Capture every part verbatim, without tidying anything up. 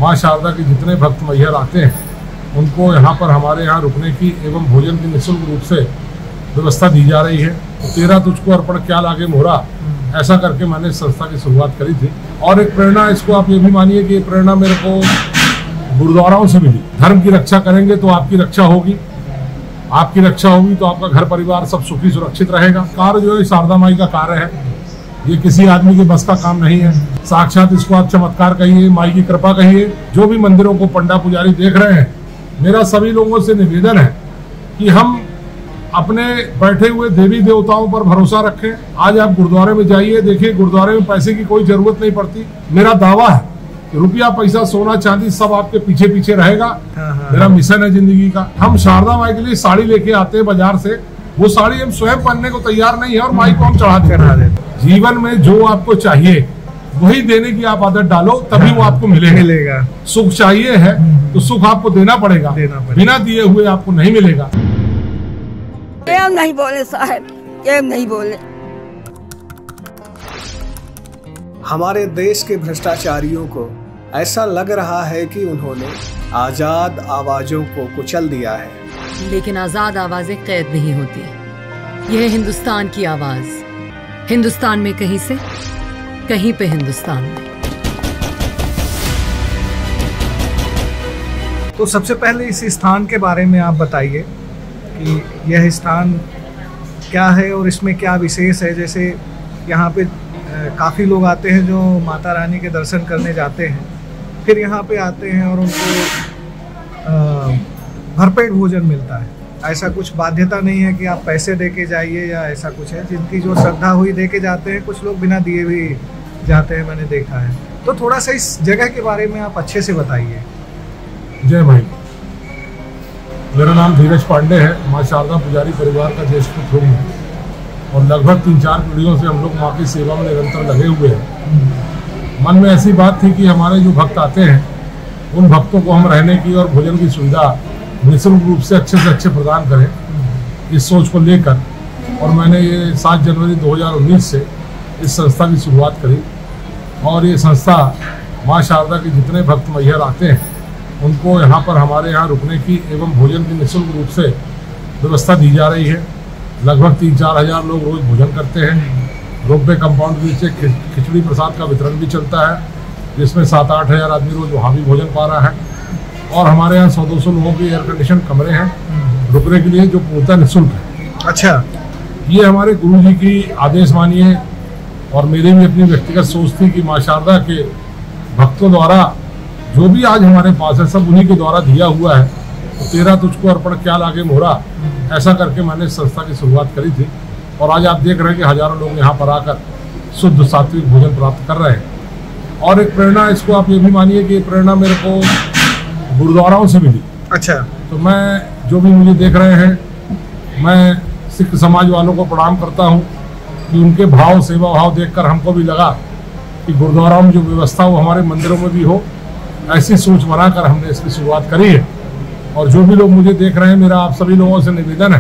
माँ शारदा के जितने भक्त मैहर आते हैं उनको यहाँ पर हमारे यहाँ रुकने की एवं भोजन की निःशुल्क रूप से व्यवस्था दी जा रही है। तेरा तुझको अर्पण क्या लागे मोहरा, ऐसा करके मैंने इस संस्था की शुरुआत करी थी। और एक प्रेरणा, इसको आप ये भी मानिए कि ये प्रेरणा मेरे को गुरुद्वाराओं से मिली। धर्म की रक्षा करेंगे तो आपकी रक्षा होगी, आपकी रक्षा होगी तो आपका घर परिवार सब सुखी सुरक्षित रहेगा। कार्य जो है शारदा माई का कार्य है, ये किसी आदमी के बस का काम नहीं है। साक्षात इसको आप चमत्कार कहिए, माई की कृपा कहिए। जो भी मंदिरों को पंडा पुजारी देख रहे हैं, मेरा सभी लोगों से निवेदन है कि हम अपने बैठे हुए देवी देवताओं पर भरोसा रखें। आज आप गुरुद्वारे में जाइए, देखिए गुरुद्वारे में पैसे की कोई जरूरत नहीं पड़ती। मेरा दावा है कि रुपया पैसा सोना चांदी सब आपके पीछे पीछे रहेगा। मेरा मिशन है जिंदगी का। हम शारदा माई के लिए साड़ी लेके आते हैं बाजार से, वो साड़ी हम स्वयं पहनने को तैयार नहीं है और माई को हम चढ़ा देते। जीवन में जो आपको चाहिए वही देने की आप आदत डालो, तभी वो आपको मिलेगा। मिलेगा। सुख चाहिए है तो सुख आपको देना पड़ेगा, देना पड़ेगा। बिना दिए हुए आपको नहीं मिलेगा। केम नहीं बोले साहब, केम नहीं बोले। हमारे देश के भ्रष्टाचारियों को ऐसा लग रहा है कि उन्होंने आजाद आवाजों को कुचल दिया है, लेकिन आजाद आवाजें कैद नहीं होती। यह हिंदुस्तान की आवाज, हिंदुस्तान में कहीं से कहीं पे हिंदुस्तान में। तो सबसे पहले इस स्थान के बारे में आप बताइए कि यह स्थान क्या है और इसमें क्या विशेष है। जैसे यहाँ पे काफ़ी लोग आते हैं जो माता रानी के दर्शन करने जाते हैं, फिर यहाँ पे आते हैं और उनको भरपेट भोजन मिलता है। ऐसा कुछ बाध्यता नहीं है कि आप पैसे दे के जाइए या ऐसा कुछ है। जिनकी जो श्रद्धा हुई दे के जाते हैं, कुछ लोग बिना दिए भी जाते हैं, मैंने देखा है। तो थोड़ा सा इस जगह के बारे में आप अच्छे से बताइए। जय भाई, मेरा नाम धीरज पांडे है। माँ शारदा पुजारी परिवार का ज्येष्ठ पुत्र हूँ और लगभग तीन चार पीढ़ियों से हम लोग माँ की सेवा में निरंतर लगे हुए हैं। मन में ऐसी बात थी कि हमारे जो भक्त आते हैं उन भक्तों को हम रहने की और भोजन की सुविधा निःशुल्क रूप से अच्छे से अच्छे प्रदान करें, इस सोच को लेकर और मैंने ये सात जनवरी दो हज़ार उन्नीस से इस संस्था की शुरुआत करी। और ये संस्था माँ शारदा के जितने भक्त मैहर आते हैं उनको यहाँ पर हमारे यहाँ रुकने की एवं भोजन की निःशुल्क रूप से व्यवस्था दी जा रही है। लगभग तीन चार हज़ार लोग रोज भोजन करते हैं। रोपवे कंपाउंड के नीचे खिचड़ी प्रसाद का वितरण भी चलता है, जिसमें सात आठ हज़ार आदमी रोज वहाँ भी भोजन पा रहा है। और हमारे यहाँ सौ दो सौ लोगों के एयर कंडीशन कमरे हैं रुकने के लिए, जो पूर्णतः निःशुल्क है। अच्छा, ये हमारे गुरु जी की आदेश मानिए और मेरी भी अपनी व्यक्तिगत सोच थी कि माँ शारदा के भक्तों द्वारा जो भी आज हमारे पास है सब उन्हीं के द्वारा दिया हुआ है। तो तेरा तुझको अर्पण क्या लागे मोहरा, ऐसा करके मैंने इस संस्था की शुरुआत करी थी। और आज आप देख रहे हैं कि हजारों लोग यहाँ पर आकर शुद्ध सात्विक भोजन प्राप्त कर रहे हैं। और एक प्रेरणा, इसको आप ये भी मानिए कि ये प्रेरणा मेरे को गुरुद्वाराओं से मिली। अच्छा। तो मैं जो भी मुझे देख रहे हैं, मैं सिख समाज वालों को प्रणाम करता हूँ कि उनके भाव सेवा भाव देखकर हमको भी लगा कि गुरुद्वाराओं में जो व्यवस्था वो हमारे मंदिरों में भी हो। ऐसी सोच बनाकर हमने इसकी शुरुआत करी है। और जो भी लोग मुझे देख रहे हैं, मेरा आप सभी लोगों से निवेदन है,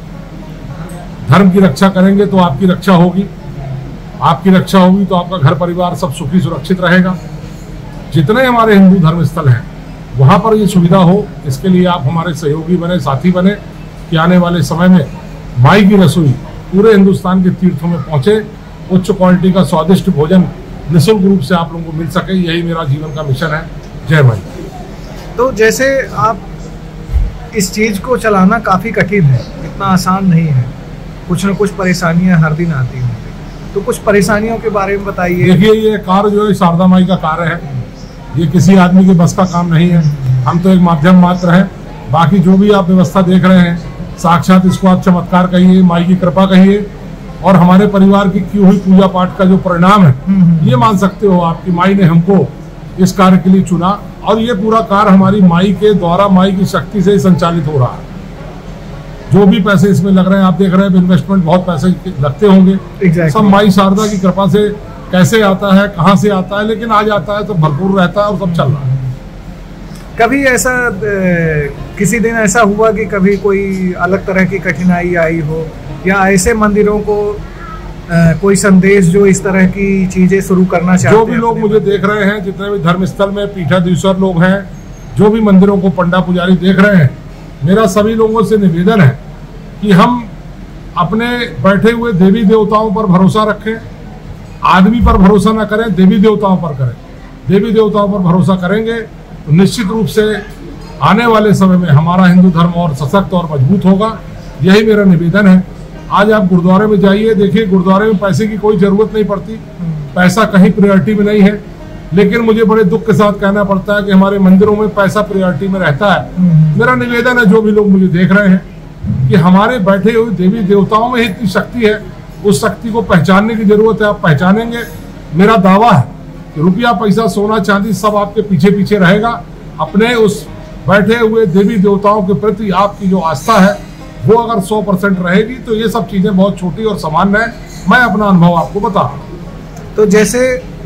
धर्म की रक्षा करेंगे तो आपकी रक्षा होगी, आपकी रक्षा होगी तो आपका घर परिवार सब सुखी सुरक्षित रहेगा। जितने हमारे हिंदू धर्म स्थल हैं वहाँ पर ये सुविधा हो, इसके लिए आप हमारे सहयोगी बने, साथी बने कि आने वाले समय में माई की रसोई पूरे हिंदुस्तान के तीर्थों में पहुँचे, उच्च क्वालिटी का स्वादिष्ट भोजन निःशुल्क रूप से आप लोगों को मिल सके। यही मेरा जीवन का मिशन है। जय भाई। तो जैसे आप इस चीज़ को चलाना काफ़ी कठिन है, इतना आसान नहीं है, कुछ न कुछ परेशानियां हर दिन आती हैं। तो कुछ परेशानियों के बारे में बताइए। देखिए, ये कार्य जो है शारदा माई का कार्य है, ये किसी आदमी के बस का काम नहीं है। हम तो एक माध्यम मात्र हैं। बाकी जो भी आप व्यवस्था देख रहे हैं, साक्षात इसको आप चमत्कार कहिए, माई की कृपा कहिए और हमारे परिवार की की हुई पूजा पाठ का जो परिणाम है, ये मान सकते हो आप कि माई ने हमको इस कार्य के लिए चुना। और ये पूरा कार्य हमारी माई के द्वारा, माई की शक्ति से ही संचालित हो रहा है। जो भी पैसे इसमें लग रहे हैं, आप देख रहे हैं इन्वेस्टमेंट बहुत पैसे लगते होंगे। exactly. सब माई शारदा की कृपा से कैसे आता है, कहाँ से आता है, लेकिन आ जाता है तो भरपूर रहता है और सब चल रहा है। कभी ऐसा किसी दिन ऐसा हुआ कि कभी कोई अलग तरह की कठिनाई आई हो, या ऐसे मंदिरों को कोई संदेश जो इस तरह की चीजें शुरू करना चाहते हैं? जो भी लोग मुझे देख रहे हैं, जितने भी धर्मस्थल में पीठाधीश्वर लोग हैं, जो भी मंदिरों को पंडा पुजारी देख रहे हैं, मेरा सभी लोगों से निवेदन है कि हम अपने बैठे हुए देवी देवताओं पर भरोसा रखें। आदमी पर भरोसा ना करें, देवी देवताओं पर करें। देवी देवताओं पर भरोसा करेंगे तो निश्चित रूप से आने वाले समय में हमारा हिंदू धर्म और सशक्त और मजबूत होगा। यही मेरा निवेदन है। आज आप गुरुद्वारे में जाइए, देखिए गुरुद्वारे में पैसे की कोई जरूरत नहीं पड़ती, पैसा कहीं प्रायोरिटी में नहीं है। लेकिन मुझे बड़े दुख के साथ कहना पड़ता है कि हमारे मंदिरों में पैसा प्रायोरिटी में रहता है। मेरा निवेदन है, जो भी लोग मुझे देख रहे हैं, कि हमारे बैठे हुए देवी देवताओं में इतनी शक्ति है, उस शक्ति को पहचानने की जरूरत है। आप पहचानेंगे। मेरा दावा है कि रुपया पैसा सोना चांदी सब आपके पीछे पीछे रहेगा। अपने उस बैठे हुए देवी देवताओं के प्रति आपकी जो आस्था है वो अगर सौ परसेंट रहेगी तो ये सब चीजें बहुत छोटी और सामान्य है। मैं अपना अनुभव आपको बता। तो जैसे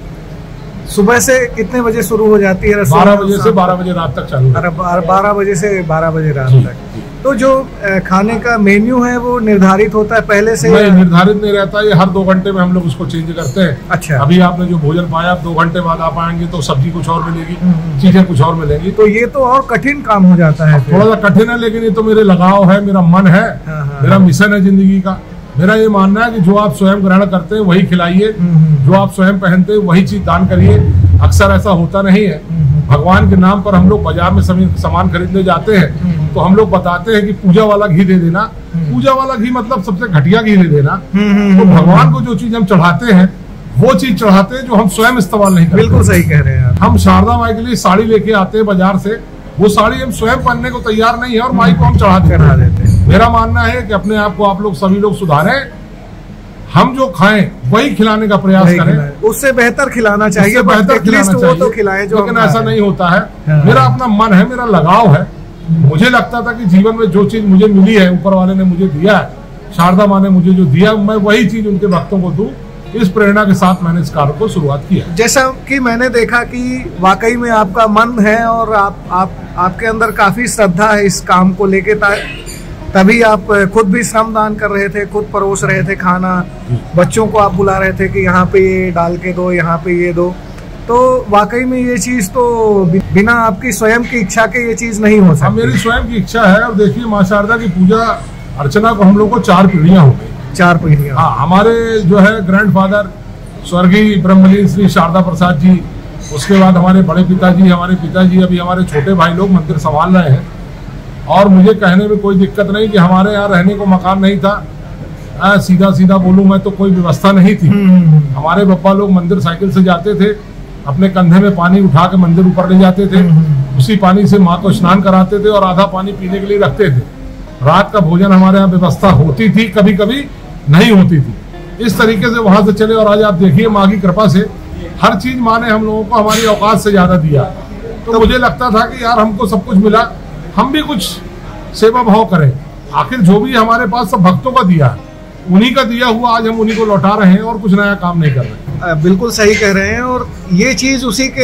सुबह से कितने बजे शुरू हो जाती है? बारह बजे से बारह बजे रात तक चालू है। बारह बजे से बारह बजे रात तक। तो जो खाने का मेन्यू है वो निर्धारित होता है पहले से? नहीं, निर्धारित नहीं रहता। ये हर दो घंटे में हम लोग उसको चेंज करते हैं। अच्छा। अभी आपने जो भोजन पाया, दो घंटे बाद आप आएंगे तो सब्जी कुछ और मिलेगी, चीजें कुछ और मिलेंगी। तो ये तो और कठिन काम हो जाता है। थोड़ा सा कठिन है, लेकिन ये तो मेरे लगाव है, मेरा मन है, मेरा मिशन है जिंदगी का। मेरा ये मानना है कि जो आप स्वयं ग्रहण करते हैं वही खिलाइए, जो आप स्वयं पहनते हैं वही चीज दान करिए। अक्सर ऐसा होता नहीं है। भगवान के नाम पर हम लोग बाजार में सामान खरीदने जाते हैं तो हम लोग बताते हैं कि पूजा वाला घी दे देना। पूजा वाला घी मतलब सबसे घटिया घी दे देना। तो भगवान को जो चीज हम चढ़ाते हैं वो चीज चढ़ाते हैं जो हम स्वयं इस्तेमाल नहीं करते। बिल्कुल सही कह रहे हैं आप। हम शारदा माई के लिए साड़ी लेके आते हैं बाजार से, वो साड़ी हम स्वयं पहनने को तैयार नहीं है और माई को हम चढ़ा देते हैं। मेरा मानना है कि अपने आप को आप लोग सभी लोग सुधारें। हम जो खाएं वही खिलाने का प्रयास करें। उससे बेहतर खिलाना चाहिए, उससे बेहतर खिलाना वो चाहिए। तो खिलाएं जो लेकिन ऐसा नहीं होता है। हाँ। मेरा अपना मन है, मेरा लगाव है। मुझे लगता था कि जीवन में जो चीज मुझे मिली है, ऊपर वाले ने मुझे दिया है, शारदा माँ ने मुझे जो दिया, मैं वही चीज उनके भक्तों को दूं। इस प्रेरणा के साथ मैंने इस कार्य को शुरुआत किया। जैसा कि मैंने देखा कि वाकई में आपका मन है और आप आप आपके अंदर काफी श्रद्धा है इस काम को लेके, तभी आप खुद भी श्रमदान कर रहे थे, खुद परोस रहे थे खाना, बच्चों को आप बुला रहे थे कि यहाँ पे ये डाल के दो, यहाँ पे ये दो। तो वाकई में ये चीज तो बिना आपकी स्वयं की इच्छा के ये चीज नहीं हो सकती। मेरी स्वयं की इच्छा है। और देखिए माँ शारदा की पूजा अर्चना को हम लोग को चार पीढ़ियां हो गई। चार पीढ़ियां। हाँ, हमारे जो है ग्रैंडफादर स्वर्गीय ब्रह्मलीन श्री शारदा प्रसाद जी, उसके बाद हमारे बड़े पिताजी, हमारे पिताजी, अभी हमारे छोटे भाई लोग मंदिर संभाल रहे हैं। और मुझे कहने में कोई दिक्कत नहीं कि हमारे यहाँ रहने को मकान नहीं था। आ, सीधा सीधा बोलूं मैं तो कोई व्यवस्था नहीं थी। हमारे पापा लोग मंदिर साइकिल से जाते थे, अपने कंधे में पानी उठा के मंदिर ऊपर ले जाते थे, उसी पानी से माँ को स्नान कराते थे और आधा पानी पीने के लिए रखते थे। रात का भोजन हमारे यहाँ व्यवस्था होती थी, कभी कभी नहीं होती थी। इस तरीके से वहां से चले। और आज आप देखिए माँ की कृपा से हर चीज माँ ने हम लोगों को हमारी औकात से ज्यादा दिया। तो मुझे लगता था कि यार हमको सब कुछ मिला, हम भी कुछ सेवा भाव करें। आखिर जो भी हमारे पास सब भक्तों का दिया, उन्हीं का दिया हुआ आज हम उन्हीं को लौटा रहे हैं और कुछ नया काम नहीं कर रहे। बिल्कुल सही कह रहे हैं। और ये चीज उसी के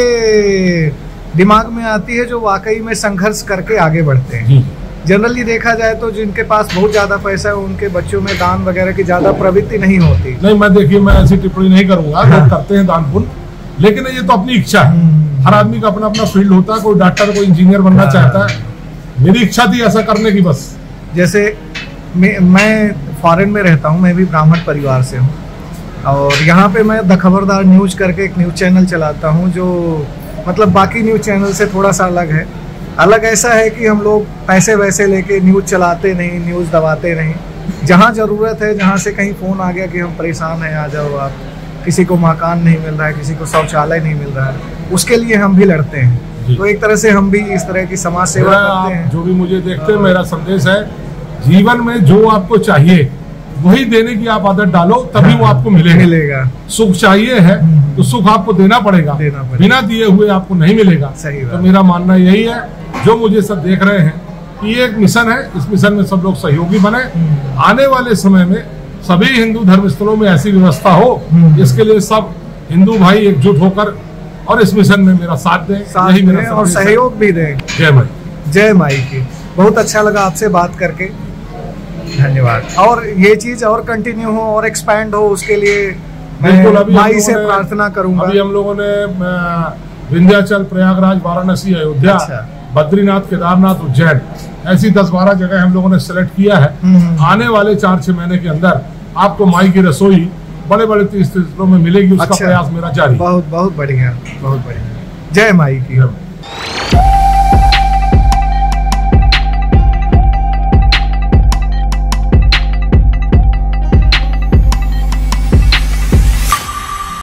दिमाग में आती है जो वाकई में संघर्ष करके आगे बढ़ते हैं। जनरली देखा जाए तो जिनके पास बहुत ज्यादा पैसा है उनके बच्चों में दान वगैरह की ज्यादा प्रवृत्ति नहीं होती। नहीं, मैं देखिए मैं ऐसी टिप्पणी नहीं करूंगा। हाँ। लोग करते हैं दान पुण्य, लेकिन ये तो अपनी इच्छा है। हर आदमी का अपना अपना फील्ड होता है। कोई डॉक्टर, कोई इंजीनियर बनना हाँ। चाहता है। मेरी इच्छा थी ऐसा करने की बस। जैसे मैं, मैं फॉरेन में रहता हूँ, मैं भी ब्राह्मण परिवार से हूँ और यहाँ पे मैं द खबरदार न्यूज करके एक न्यूज चैनल चलाता हूँ जो मतलब बाकी न्यूज चैनल से थोड़ा सा अलग है। अलग ऐसा है कि हम लोग पैसे वैसे लेके न्यूज चलाते नहीं, न्यूज दबाते नहीं। जहाँ जरूरत है, जहाँ से कहीं फोन आ गया कि हम परेशान हैं, आ जाओ आप, किसी को मकान नहीं मिल रहा है, किसी को शौचालय नहीं मिल रहा है, उसके लिए हम भी लड़ते हैं। तो एक तरह से हम भी इस तरह की समाज सेवा करते हैं। जो भी मुझे देखते हैं, मेरा संदेश है जीवन में जो आपको चाहिए वही देने की आप आदत डालो, तभी वो आपको मिलेगा। मिलेगा। सुख चाहिए है तो सुख आपको देना पड़ेगा, देना पड़ेगा। बिना दिए हुए आपको नहीं मिलेगा। सही बात। तो मेरा मानना यही है, जो मुझे सब देख रहे हैं कि ये एक मिशन है, इस मिशन में सब लोग सहयोगी बने। आने वाले समय में सभी हिंदू धर्म स्थलों में ऐसी व्यवस्था हो, इसके लिए सब हिंदू भाई एकजुट होकर और इस मिशन में मेरा साथ दें, यही मेरा और सहयोग भी दें। जय माई। जय माई की। बहुत अच्छा लगा आपसे बात करके धन्यवाद। और ये चीज और कंटिन्यू हो और एक्सपैंड हो, उसके लिए बिल्कुल। मैं अभी माई से प्रार्थना करूंगा। अभी हम लोगों ने अ, विंध्याचल, प्रयागराज, वाराणसी, अयोध्या, अच्छा। बद्रीनाथ, केदारनाथ, उज्जैन, ऐसी दस बारह जगह हम लोगों ने सेलेक्ट किया है। आने वाले चार छह महीने के अंदर आपको माई की रसोई बड़े बड़े तीर्थस्थलों में मिलेगी। उसका अच्छा। प्रयास मेरा जारी। बहुत बहुत बढ़िया, बहुत बढ़िया। जय माई की।